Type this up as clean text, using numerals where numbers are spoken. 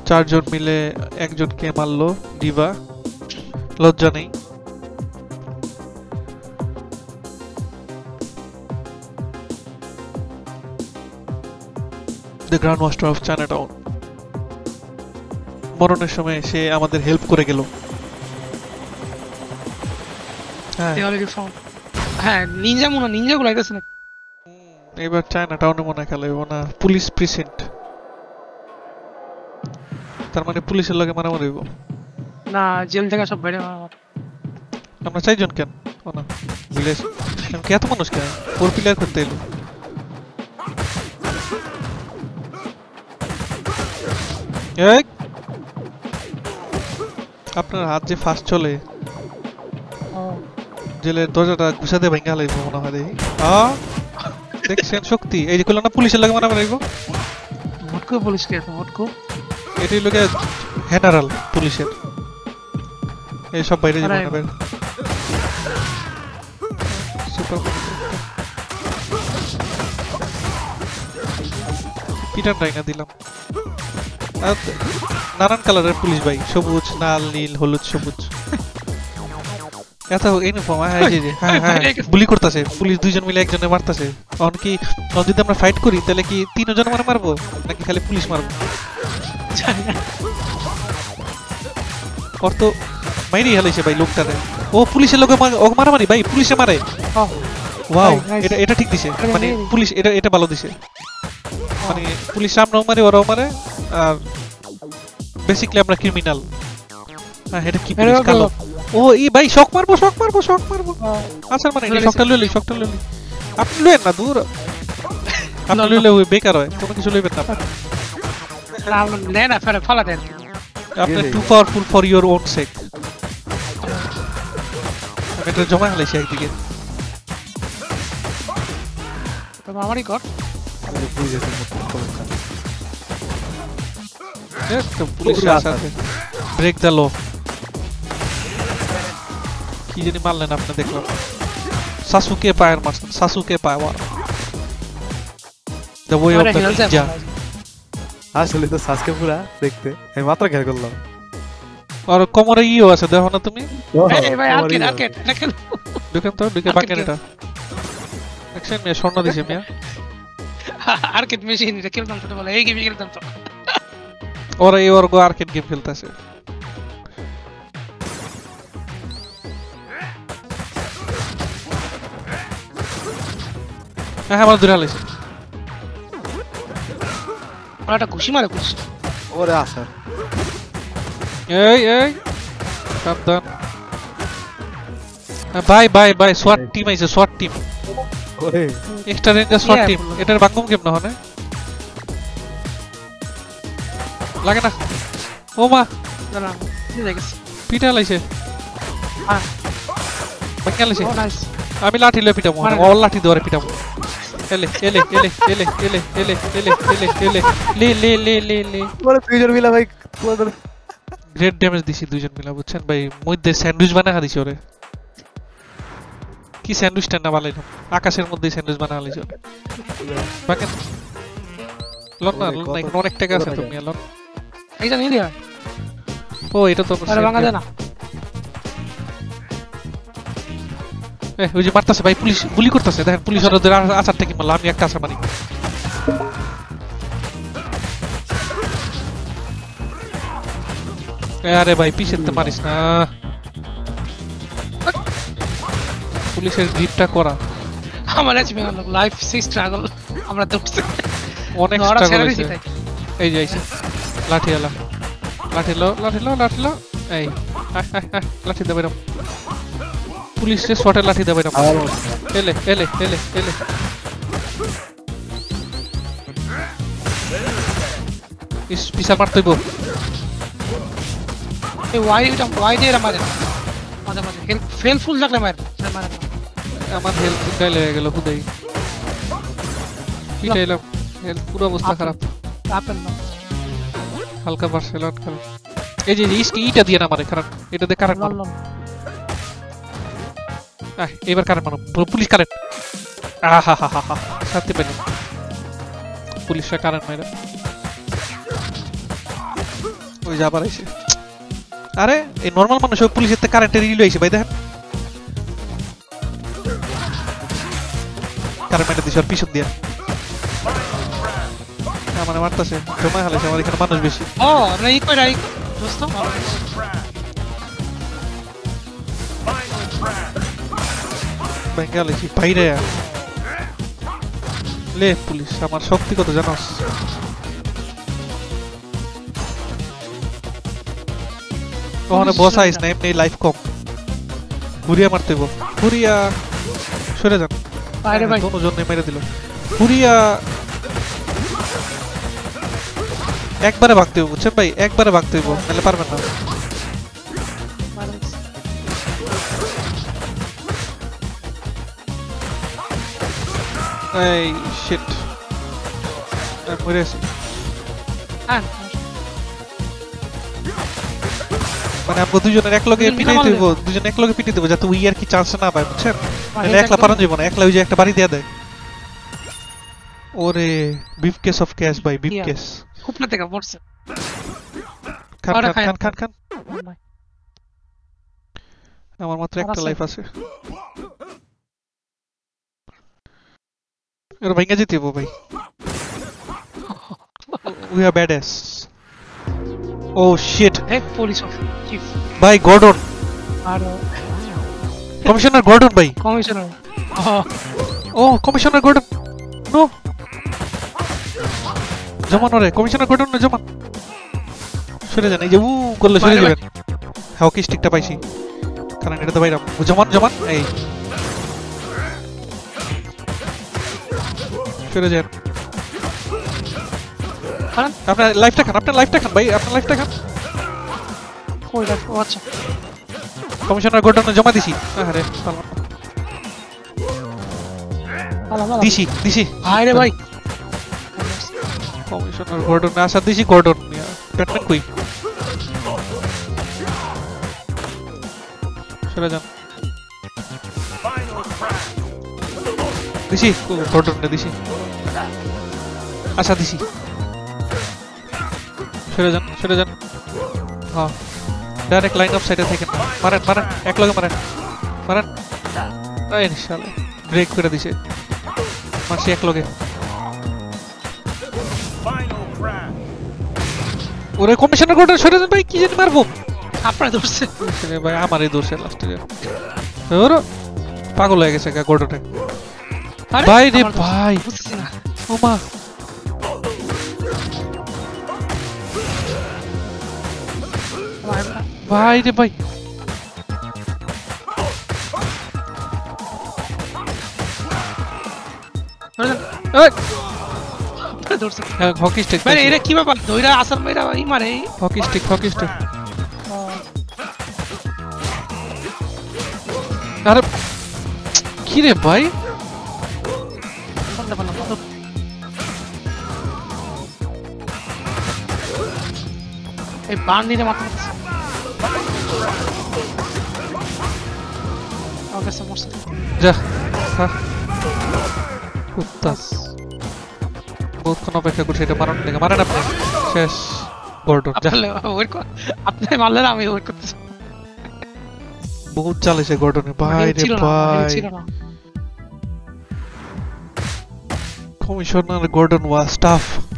চারজন মিলে একজনকে মারলো ডিভা, লজ্জা নেই। The grand master of Chinatown মরণের সময় সে আমাদের হেল্প করে গেল। হ্যাঁ হ্যাঁ নিনজা মনে নিনজা গুলো আইতেছে না এবার চায়নাটাউনে মনে খেলে না পুলিশ প্রিসেন্ট, তার মানে পুলিশের লগে মারামারি হইব না, জেল থেকে সব বাইরে আমরা চারজন কেন ও না ভিলেজ কে এত মানুষ কেন ফোর প্লেয়ার করতে এলো। আপনার হাত যে ফাস্ট চলে, জেলের দরজাটা ঘুষাতে ভেঙে হালাইব মনে হয়। দেখি দেখছেন শক্তি, এই যে কইলো না পুলিশের লাগে মারামারি হইব। মটকো পুলিশ কে আছে মটকো, এটাই লোকে জেনারেল পুলিশের এই সব বাইরে যাবে না। সুপার পিটার ডাইনা দিলাম। নানান কালারের পুলিশ ভাই, সবুজ লাল নীল হলুদ সবুজ এত ইউনিফর্ম। হ্যাঁ হ্যাঁ গুলি করতেছে পুলিশ, দুইজন মিলে একজনে মারতেছে। কারণ কি যদি আমরা ফাইট করি তাহলে কি তিনজন মারবো নাকি খালি পুলিশ মারবো? ওর তো মাইরি হেলাইছে ভাই লোকটারে। ও পুলিশের লোক মারামারি ভাই, পুলিশে মারে। ওয়াও এটা ঠিক দিছে, মানে পুলিশ এটা ভালো দিছে। মানে পুলিশ সামনেও মারে ওরাও মারে, আর বেসিক্যালি আমরা ক্রিমিনাল। হ্যাঁ এটা কি পুলিশ কালো। ও এই ভাই শক মারবো। আচ্ছা মানে এই শকটা লইলি আপনি লইেন না, দূর আপনি লইলে ওই বেকার হয়, কোনো কিছু লইবেন না না না ফেলে ফলা দেন। আপনি too powerful for your own sake. এটা জমা হলাইছে একদিকে। তো আমারই কর পুলিশ আছে, ব্রেক দ্য ল। কি জানি মারলেন আপনি, দেখলাম সাসুকে পায়ের মারছেন, Sasuke power the way of the ninja. আসলে তো সাসকে পুরা দেখতে আমি মাত্র খেয়াল করলাম। আর কোমরে ইও আছে দেখো না তুমি। এই ভাই আর্কেড দেখেন দেখেন তো ঢুকে বাকেন এটা দেখছেন মিয়া, স্বর্ণ দিছে মিয়া। আর্কেড মেশিন এটা খেলতাম তো, বলে এই গেম খেলতাম তো। ওরা এই ওর গো আর্কেড গেম খেলতেছে। হ্যাঁ আমার দূরে হালাইছে। ওরা একটা ঘুষি মারে ঘুষি। ওরে আসা এই সাবধান। বাই সোয়াট টিম আইছে, সোয়াট টিম। ওরে এক্সট্রা রেঞ্জার সোয়াট টিম। এটার বাঙ্গম গেম না হনে লাগে না। ও মা দাঁড়া ঠিক আছে পিটা লাইছে। হ্যাঁ বাঙ্গা লাইছে। ও নাইস। আমি লাঠি লয়ে পিটাবো, অল লাঠি ধরে পিটাবো। এলে ওরে দুইজন মিলা ভাই গ্রেট ড্যামেজ দিছি দুইজন মিলা, বুঝছেন ভাই। মধ্যে স্যান্ডউইচ বানায় দিছি ওরে। কি স্যান্ডউইচটা না বানাইলাম, আকাশের মধ্যে স্যান্ডউইচ বানায় দিছি ওরে। বাকেন লন না অনেক টাকা আছে তুমি লন। এইটা নিয়ে দিয়া। ও এটা তো আরে ভাঙা দে না। ওই যে মারতেছে ভাই, পুলিশ গুলি করতেছে দেখেন। পুলিশ ওদের আচারটা কি মারলো, আমি একটা আচার মারি। আরে ভাই পিছেতে মারিস না, পুলিশের গ্রিপটা করা। আমার অ্যাচিভমেন্ট লাইফ সিক্স স্ট্রাগল আমরা দেখছি অনেক স্ট্রাগল হইছে। এই যে আইছে লাঠিওয়ালা, লাঠি লো এই লাঠি দে বেরম। পুলিশের শটে লাঠি দে বেরম। এলে ইস পিছাল মারতেইব। এই ওয়াই দিয়ে মারে মাঝে ফেলফুল লাগলে মারে। আমার হেলথ গাইলে হয়ে গেল খুদাই। পিটাইলাম, হেলথ পুরো অবস্থা খারাপ। আপেল না হালকা বার্সেলোনা খেল। এই যে ইটা দিয়ে না মারে, কারণ এটা দিয়ে কারেন্ট মারো। এবার কারেন্ট মারো, পুলিশ কারেন্ট। আহা শান্তি পেলাম পুলিশরা কারেন্ট মারে। ওই যা আবার আইছে আরে এই নরমাল মানুষ ওই পুলিশের থেকে কারেন্টের রিল আইছে ভাই দেখেন কারেন্ট মেরে দিছে ওর পিছন দিয়ে আমার মারতাছে জমা হালাইছে আমার এখানে মানুষ বেশি ও রাই কই রাই দোস্ত বেঙ্গালি বাইরে লে পুলিশ আমার শক্তি কত জানোস ওখানে বস আইস না এমনি লাইফ কম ফুরিয়া মারতে হইব ফুরিয়া সরে যান বাইরে ভাই দুজন মেরে দিল ফুরিয়া একবারে ভাগতে হইব বুঝছেন ভাই একবারে ভাগতে হইব নাহলে পারবেন না এই শিট মরে আছি হ্যাঁ মানে আমরা দুজনের এক লগে পিটাই দেব দুজন এক লগে পিটাই দেব যাতে উই আর কি চান্স না পায় বুঝছেন নাহলে একলা পারান যাবে না একলা ওই যে একটা বাড়ি দেয়া দেয় ওরে বিফ কেস অফ ক্যাশ ভাই বিফ কেস উপরে থেকে পড়ছে খান খান খান খান আমার মাত্র একটা লাইফ আছে এর ভাইঙ্গা যেতে হবে ভাই we are badass oh shit এক পুলিশ চিফ ভাই গর্ডন আর কমিশনার গর্ডন ভাই কমিশনার ও কমিশনার গর্ডন নো জমান রে কমিশনার গর্ডন না জমান সরে যান এই যে উ করলে সরে যাবেন হকি স্টিকটা পাইছি কারণ এটা তো বাইরাম জমান জমান এই সরে যান আপনার লাইফটা খান ভাই আপনার লাইফটা খান কই রাখ আচ্ছা কমিশনার গর্ডনে জমা দিছি আরে দিছি আরে ভাই কমিশনার গর্ডনে আসা দিছি গর্ডন ব্যাটম্যান কই সরে যান দিছি গর্ডনে দিছি আশা দিছি সরে যান হ্যাঁ ডাইরেক্ট লাইন অফ সাইডে থেকে মারেন এক লগে মারেন এই শালা ব্রেক করে দিছে মারছি এক লগে ওরে কমিশনার গর্ডন সরে যান ভাই কি জানি মারবো আপনারা ধরছে ভাই আমারই দোষে লাস্টে ওর পাগল হয়ে গেছে গর্ডনে ভাই রে ভাই বুঝছি না ওমা ভাই রে ভাই ধরছে হকি স্টিক মানে এরা কি ব্যাপার দইরা আসার মেরা ই মারে হকি স্টিক আরে কি রে ভাই এই বান্ডিরে মাথা ওকে সমস্যা যা কুত্তাস বহুতক্ষণ অপেক্ষা করছি এটা মারার লেগে মারেন আপনি শেষ গর্ডন আপনি মারলেন আমি ওয়েট করতেছি বহুত চালিয়েছে গর্ডনে ভাই রে ভাই কমিশনার গর্ডন ওয়াজ টাফ